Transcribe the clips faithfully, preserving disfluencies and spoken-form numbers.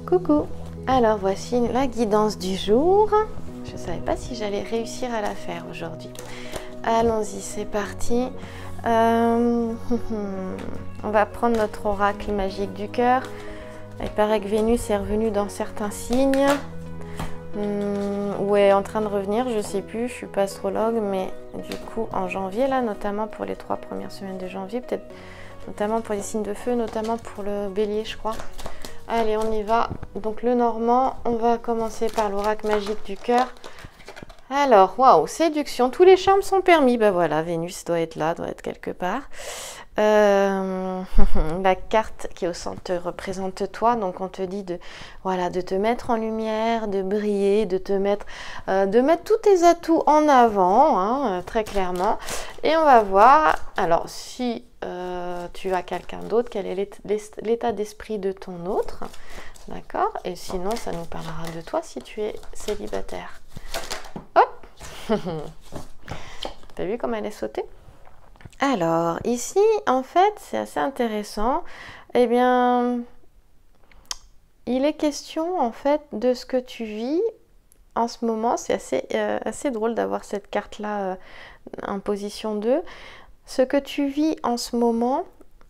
Coucou. Alors voici la guidance du jour. Je ne savais pas si j'allais réussir à la faire aujourd'hui. Allons-y, c'est parti. Euh, on va prendre notre oracle magique du cœur. Il paraît que Vénus est revenue dans certains signes. Hum, ou est en train de revenir, je ne sais plus, je ne suis pas astrologue, mais du coup en janvier, là, notamment pour les trois premières semaines de janvier, peut-être notamment pour les signes de feu, notamment pour le bélier, je crois. Allez, on y va. Donc le normand, on va commencer par l'oracle magique du cœur. Alors, waouh, séduction, tous les charmes sont permis. Ben voilà, Vénus doit être là, doit être quelque part. Euh, la carte qui est au centre te représente toi, donc on te dit de, voilà, de te mettre en lumière, de briller, de te mettre, euh, de mettre tous tes atouts en avant, hein, très clairement. Et on va voir, alors si euh, tu as quelqu'un d'autre, quel est l'état d'esprit de ton autre, d'accord? Et sinon, ça nous parlera de toi si tu es célibataire. Hop. T'as vu comme elle est sautée? Alors, ici, en fait, c'est assez intéressant. Eh bien, il est question, en fait, de ce que tu vis en ce moment. C'est assez, euh, assez drôle d'avoir cette carte-là euh, en position deux. Ce que tu vis en ce moment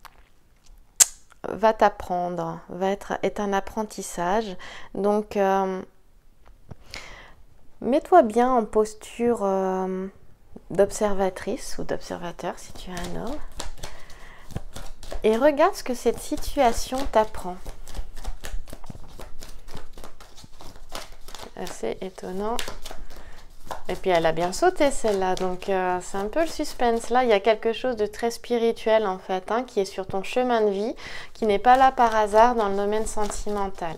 va t'apprendre, va être est un apprentissage. Donc, euh, mets-toi bien en posture... Euh, d'observatrice ou d'observateur si tu es un homme, et regarde ce que cette situation t'apprend. Assez étonnant. Et puis elle a bien sauté celle-là, donc euh, c'est un peu le suspense. Là, il y a quelque chose de très spirituel en fait, hein, qui est sur ton chemin de vie, qui n'est pas là par hasard dans le domaine sentimental.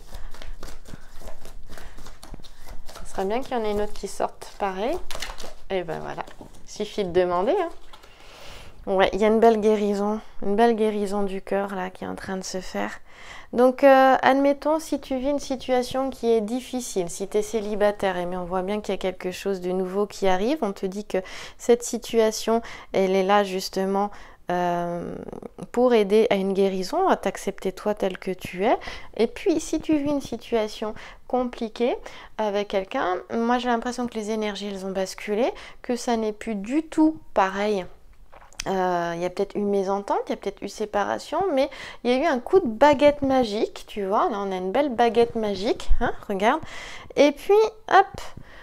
Ce serait bien qu'il y en ait une autre qui sorte pareil. Et ben voilà, suffit de demander. Hein. Ouais, il y a une belle guérison, une belle guérison du cœur là qui est en train de se faire. Donc, euh, admettons si tu vis une situation qui est difficile, si tu es célibataire, et mais on voit bien qu'il y a quelque chose de nouveau qui arrive. On te dit que cette situation, elle est là justement euh, pour aider à une guérison, à t'accepter toi tel que tu es. Et puis, si tu vis une situation compliqué avec quelqu'un, moi j'ai l'impression que les énergies elles ont basculé, que ça n'est plus du tout pareil. Euh, il y a peut-être eu mésentente, il y a peut-être eu séparation, mais il y a eu un coup de baguette magique, tu vois, là on a une belle baguette magique, hein, regarde, et puis hop,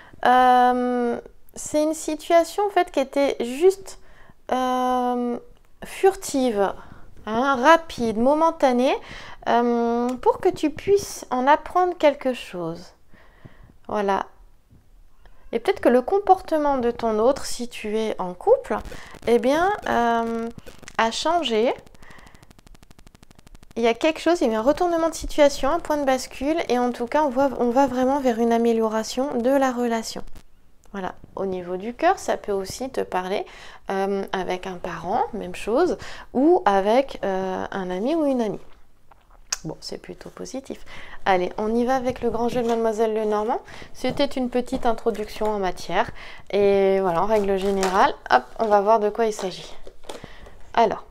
euh, c'est une situation en fait qui était juste euh, furtive, hein, rapide, momentanée, euh, pour que tu puisses en apprendre quelque chose. Voilà. Et peut-être que le comportement de ton autre, si tu es en couple, eh bien, euh, a changé. Il y a quelque chose, il y a un retournement de situation, un point de bascule, et en tout cas, on va, on va vraiment vers une amélioration de la relation. Voilà, au niveau du cœur, ça peut aussi te parler euh, avec un parent, même chose, ou avec euh, un ami ou une amie. Bon, c'est plutôt positif. Allez, on y va avec le grand jeu de Mademoiselle Lenormand. C'était une petite introduction en matière. Et voilà, en règle générale, hop, on va voir de quoi il s'agit. Alors,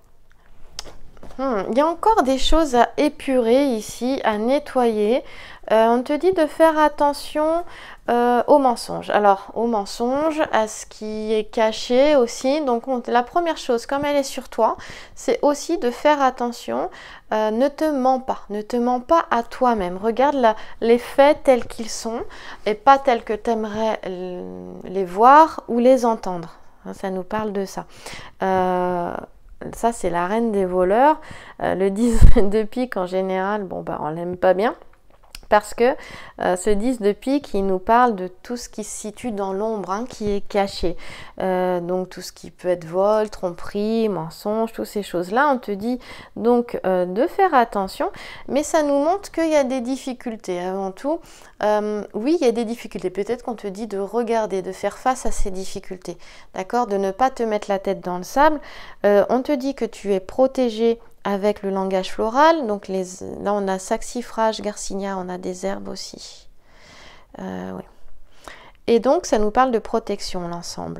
hmm, il y a encore des choses à épurer ici, à nettoyer. Euh, on te dit de faire attention euh, aux mensonges. Alors, aux mensonges, à ce qui est caché aussi. Donc, on, la première chose, comme elle est sur toi, c'est aussi de faire attention. Euh, ne te mens pas. Ne te mens pas à toi-même. Regarde la, les faits tels qu'ils sont et pas tels que tu aimerais les voir ou les entendre. Ça nous parle de ça. Euh, ça, c'est la reine des voleurs. Euh, le dix de pique, en général, bon, bah, on l'aime pas bien. Parce que euh, ce dix de pique, il nous parle de tout ce qui se situe dans l'ombre, hein, qui est caché. Euh, donc tout ce qui peut être vol, tromperie, mensonge, toutes ces choses-là. On te dit donc euh, de faire attention, mais ça nous montre qu'il y a des difficultés. Avant tout, euh, oui, il y a des difficultés. Peut-être qu'on te dit de regarder, de faire face à ces difficultés. D'accord? De ne pas te mettre la tête dans le sable. Euh, on te dit que tu es protégé avec le langage floral, donc les, là on a saxifrage, garcinia, on a des herbes aussi. Euh, oui. Et donc ça nous parle de protection l'ensemble.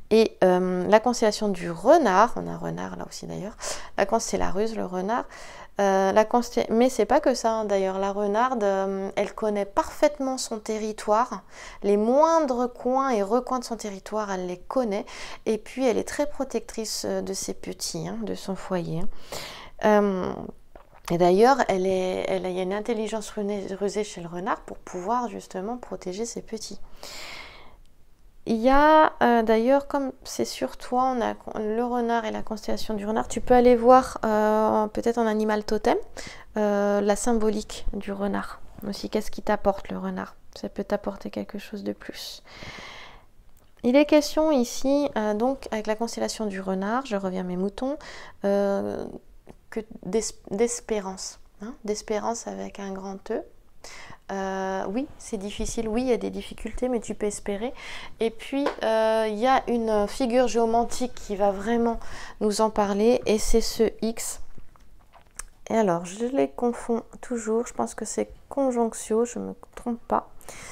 Et euh, la constellation du renard, on a un renard là aussi d'ailleurs, la c'est la ruse, le renard, euh, la mais c'est pas que ça hein, d'ailleurs, la renarde, euh, elle connaît parfaitement son territoire, les moindres coins et recoins de son territoire, elle les connaît, et puis elle est très protectrice de ses petits, hein, de son foyer. Euh, et d'ailleurs, elle, est, elle a, il y a une intelligence rusée chez le renard pour pouvoir justement protéger ses petits. Il y a euh, d'ailleurs, comme c'est sur toi, on a le renard et la constellation du renard, tu peux aller voir euh, peut-être en animal totem euh, la symbolique du renard. Aussi, qu'est-ce qui t'apporte le renard? Ça peut t'apporter quelque chose de plus. Il est question ici, euh, donc avec la constellation du renard, je reviens à mes moutons, euh, que d'espérance, hein, d'espérance avec un grand E. Euh, oui, c'est difficile, oui, il y a des difficultés, mais tu peux espérer. Et puis, euh, il y a une figure géomantique qui va vraiment nous en parler, et c'est ce X. Et alors, je les confonds toujours, je pense que c'est conjonctio, je ne me trompe pas.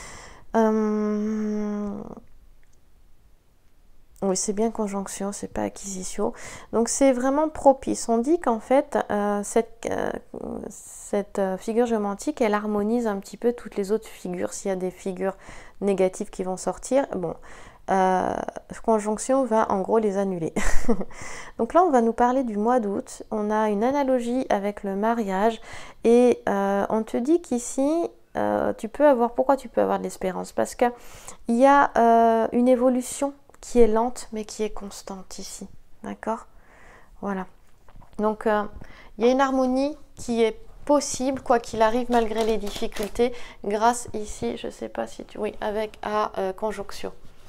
Euh... Oui, c'est bien conjonction, c'est pas acquisitio. Donc c'est vraiment propice. On dit qu'en fait, euh, cette, euh, cette figure géomantique, elle harmonise un petit peu toutes les autres figures. S'il y a des figures négatives qui vont sortir, bon, euh, conjonction va en gros les annuler. Donc là, on va nous parler du mois d'août. On a une analogie avec le mariage et euh, on te dit qu'ici, euh, tu peux avoir. Pourquoi tu peux avoir de l'espérance? Parce qu'il y a euh, une évolution qui est lente mais qui est constante ici, d'accord? Voilà. Donc euh, il y a une harmonie qui est possible quoi qu'il arrive malgré les difficultés, grâce ici, je sais pas si tu, oui, avec à euh, conjonction.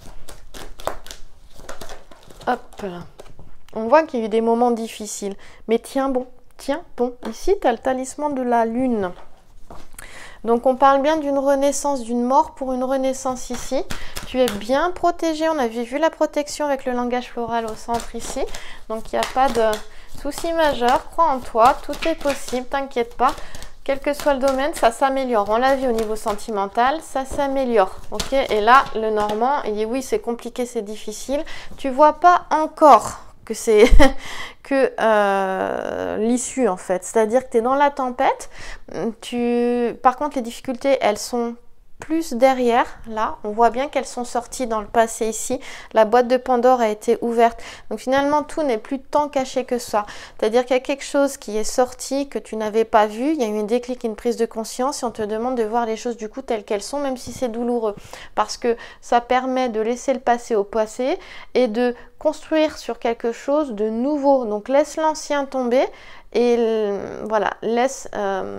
Hop là. On voit qu'il y a eu des moments difficiles, mais tiens bon, tiens bon. Ici tu as le talisman de la lune. Donc on parle bien d'une renaissance, d'une mort pour une renaissance ici. Tu es bien protégé, on avait vu la protection avec le langage floral au centre ici. Donc il n'y a pas de souci majeur, crois en toi, tout est possible, t'inquiète pas. Quel que soit le domaine, ça s'améliore. On l'a vu au niveau sentimental, ça s'améliore. Ok, et là, le Normand, il dit oui, c'est compliqué, c'est difficile. Tu vois pas encore que c'est que euh, l'issue en fait, c'est-à-dire que tu es dans la tempête, tu... par contre les difficultés elles sont plus derrière, là on voit bien qu'elles sont sorties dans le passé ici, la boîte de Pandore a été ouverte, donc finalement tout n'est plus tant caché que ça, c'est-à-dire qu'il y a quelque chose qui est sorti que tu n'avais pas vu, il y a eu un déclic, une prise de conscience et on te demande de voir les choses du coup telles qu'elles sont, même si c'est douloureux, parce que ça permet de laisser le passé au passé et de construire sur quelque chose de nouveau. Donc laisse l'ancien tomber et voilà, laisse euh,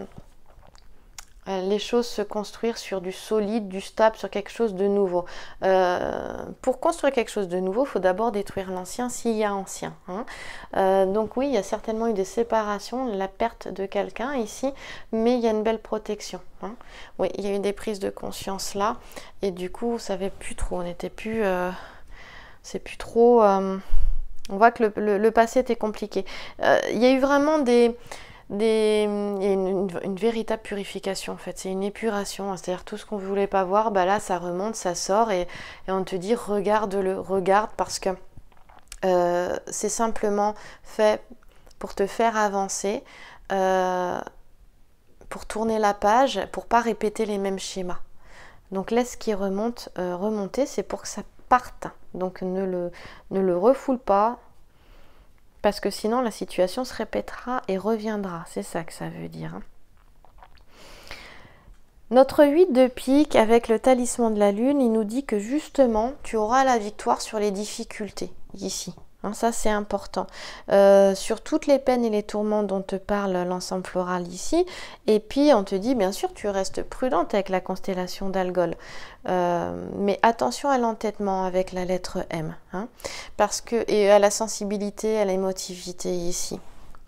les choses se construire sur du solide, du stable, sur quelque chose de nouveau. Euh, pour construire quelque chose de nouveau, il faut d'abord détruire l'ancien s'il y a ancien. Hein. Euh, donc oui, il y a certainement eu des séparations, la perte de quelqu'un ici, mais il y a une belle protection. Hein. Oui, il y a eu des prises de conscience là, et du coup, on ne savait plus trop, on n'était plus... Euh, c'est plus trop... Euh, on voit que le, le, le passé était compliqué. Euh, il y a eu vraiment des... Des, il y a une, une, une véritable purification en fait, c'est une épuration, c'est-à-dire tout ce qu'on ne voulait pas voir, bah là ça remonte, ça sort et, et on te dit regarde-le, regarde parce que euh, c'est simplement fait pour te faire avancer, euh, pour tourner la page, pour pas répéter les mêmes schémas. Donc laisse ce qui remonte euh, remonter, c'est pour que ça parte, donc ne le, ne le refoule pas. Parce que sinon, la situation se répétera et reviendra. C'est ça que ça veut dire. Notre huit de pique, avec le talisman de la lune, il nous dit que justement, tu auras la victoire sur les difficultés, ici. Hein, ça, c'est important. Euh, sur toutes les peines et les tourments dont te parle l'ensemble floral ici. Et puis, on te dit, bien sûr, tu restes prudente avec la constellation d'Algol. Euh, mais attention à l'entêtement avec la lettre M. Hein, parce que, et à la sensibilité, à l'émotivité ici.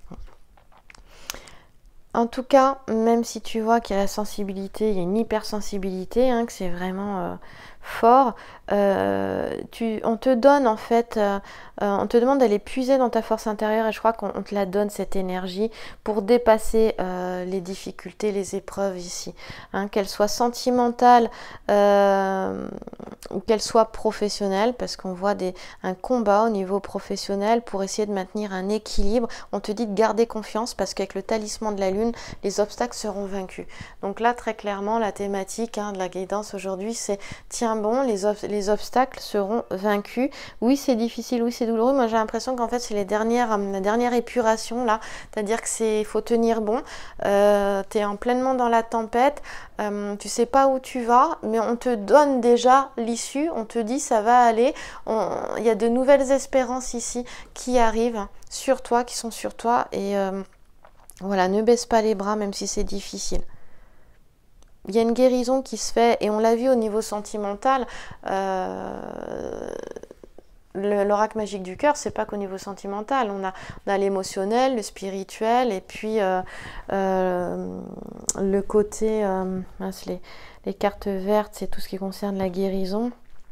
En tout cas, même si tu vois qu'il y a la sensibilité, il y a une hypersensibilité, hein, que c'est vraiment euh, fort. Euh, tu, on te donne en fait, euh, euh, on te demande d'aller puiser dans ta force intérieure et je crois qu'on te la donne cette énergie pour dépasser euh, les difficultés, les épreuves ici, hein, qu'elles soient sentimentales euh, ou qu'elles soient professionnelles, parce qu'on voit des, un combat au niveau professionnel pour essayer de maintenir un équilibre. On te dit de garder confiance parce qu'avec le talisman de la lune, les obstacles seront vaincus. Donc là, très clairement, la thématique hein, de la guidance aujourd'hui, c'est tiens bon, les, ob les obstacles seront vaincus. Oui, c'est difficile, oui, c'est douloureux. Moi, j'ai l'impression qu'en fait, c'est les dernières, la dernière épuration là, c'est-à-dire que c'est, faut tenir bon. Euh, tu es en pleinement dans la tempête, euh, tu sais pas où tu vas, mais on te donne déjà l'issue. On te dit ça va aller. Il y a de nouvelles espérances ici qui arrivent sur toi, qui sont sur toi et euh, voilà, ne baisse pas les bras même si c'est difficile. Il y a une guérison qui se fait et on l'a vu au niveau sentimental. Euh, L'oracle magique du cœur, c'est pas qu'au niveau sentimental. On a, on a l'émotionnel, le spirituel et puis euh, euh, le côté, euh, mince, les, les cartes vertes, c'est tout ce qui concerne la guérison.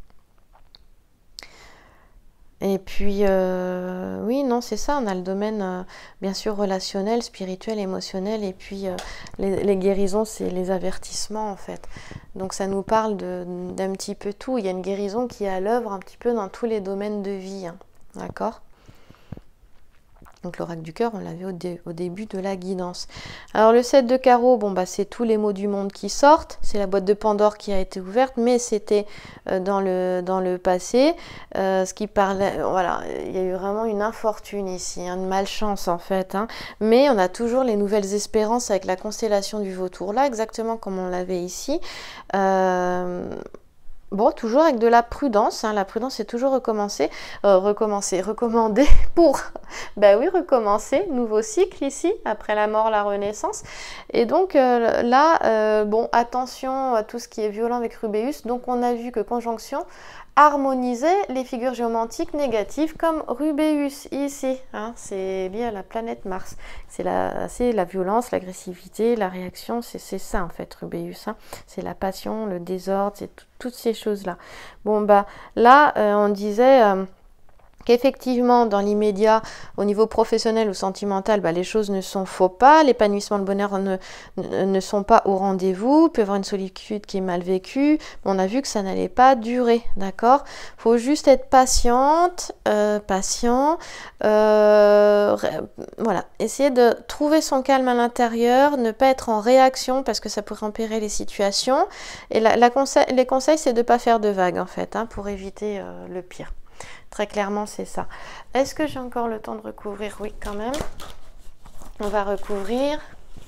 Et puis, euh, oui, non, c'est ça, on a le domaine, euh, bien sûr, relationnel, spirituel, émotionnel, et puis euh, les, les guérisons, c'est les avertissements, en fait. Donc, ça nous parle d'un petit peu tout. Il y a une guérison qui est à l'œuvre un petit peu dans tous les domaines de vie, hein, d'accord ? Donc l'oracle du cœur, on l'avait au, dé au début de la guidance. Alors le sept de carreau, bon bah c'est tous les mots du monde qui sortent. C'est la boîte de Pandore qui a été ouverte, mais c'était euh, dans, le, dans le passé. Euh, ce qui parlait, voilà, il y a eu vraiment une infortune ici, hein, une malchance en fait. Hein. Mais on a toujours les nouvelles espérances avec la constellation du Vautour là, exactement comme on l'avait ici. Euh, Bon, toujours avec de la prudence, hein. La prudence c'est toujours recommencer, euh, recommencer, recommander pour, ben oui, recommencer, nouveau cycle ici, après la mort, la renaissance. Et donc euh, là, euh, bon, attention à tout ce qui est violent avec Rubéus. Donc on a vu que conjonction harmonisait les figures géomantiques négatives comme Rubéus ici, hein, c'est lié à la planète Mars. C'est la, la violence, l'agressivité, la réaction, c'est ça en fait Rubéus. Hein. C'est la passion, le désordre, c'est toutes ces choses-là. Bon bah là, euh, on disait... Euh, qu'effectivement, dans l'immédiat, au niveau professionnel ou sentimental, bah, les choses ne sont faux pas, l'épanouissement, le bonheur ne, ne, ne sont pas au rendez-vous, il peut y avoir une solitude qui est mal vécue, on a vu que ça n'allait pas durer, d'accord ? Il faut juste être patiente, euh, patient, euh, voilà, essayer de trouver son calme à l'intérieur, ne pas être en réaction parce que ça pourrait empirer les situations, et la, la conseil, les conseils, c'est de ne pas faire de vagues, en fait, hein, pour éviter euh, le pire. Très clairement, c'est ça. Est-ce que j'ai encore le temps de recouvrir? Oui, quand même. On va recouvrir.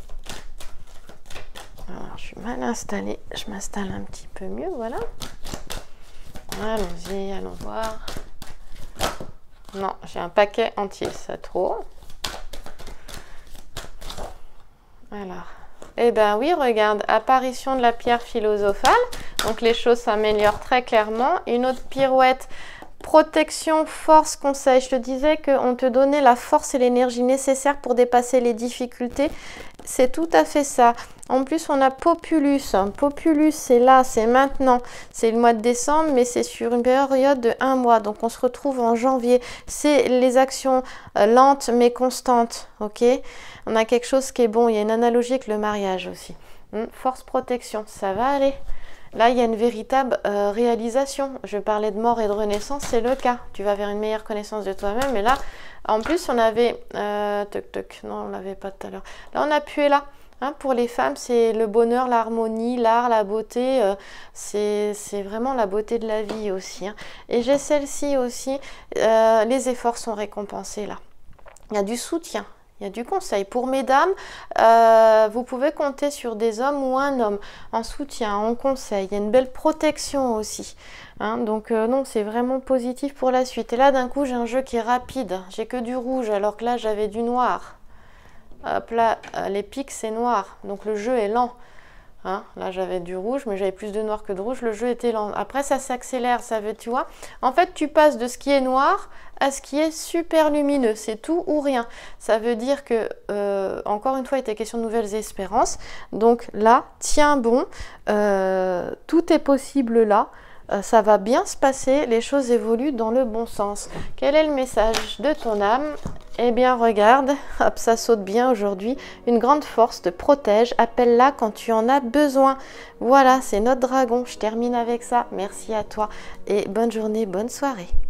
Alors, je suis mal installée. Je m'installe un petit peu mieux, voilà. Allons-y, allons voir. Non, j'ai un paquet entier, ça trop. Alors, eh ben oui, regarde, apparition de la pierre philosophale. Donc, les choses s'améliorent très clairement. Une autre pirouette. Protection, force, conseil. Je te disais qu'on te donnait la force et l'énergie nécessaires pour dépasser les difficultés. C'est tout à fait ça. En plus, on a Populus. Populus, c'est là, c'est maintenant. C'est le mois de décembre, mais c'est sur une période de un mois. Donc, on se retrouve en janvier. C'est les actions euh, lentes mais constantes. Ok, on a quelque chose qui est bon. Il y a une analogie avec le mariage aussi. Hum, force, protection, ça va aller. Là, il y a une véritable euh, réalisation. Je parlais de mort et de renaissance, c'est le cas. Tu vas vers une meilleure connaissance de toi-même. Et là, en plus, on avait... Euh, toc, toc, non, on l'avait pas tout à l'heure. Là, on a pu là. Hein, pour les femmes, c'est le bonheur, l'harmonie, l'art, la beauté. Euh, c'est vraiment la beauté de la vie aussi. Hein. Et j'ai celle-ci aussi. Euh, les efforts sont récompensés là. Il y a du soutien. Il y a du conseil. Pour mesdames, euh, vous pouvez compter sur des hommes ou un homme en soutien, en conseil. Il y a une belle protection aussi. Hein, donc euh, non, c'est vraiment positif pour la suite. Et là, d'un coup, j'ai un jeu qui est rapide. J'ai que du rouge, alors que là, j'avais du noir. Hop là, les pics, c'est noir. Donc le jeu est lent. Hein, là, j'avais du rouge, mais j'avais plus de noir que de rouge. Le jeu était lent. Après, ça s'accélère, ça veut, tu vois. En fait, tu passes de ce qui est noir à ce qui est super lumineux. C'est tout ou rien. Ça veut dire que, euh, encore une fois, il était question de nouvelles espérances. Donc là, tiens bon, euh, tout est possible là. euh, ça va bien se passer, les choses évoluent dans le bon sens. Quel est le message de ton âme? Eh bien regarde, hop, ça saute bien aujourd'hui. Une grande force te protège, appelle-la quand tu en as besoin. Voilà, c'est notre dragon. Je termine avec ça. Merci à toi et bonne journée, bonne soirée.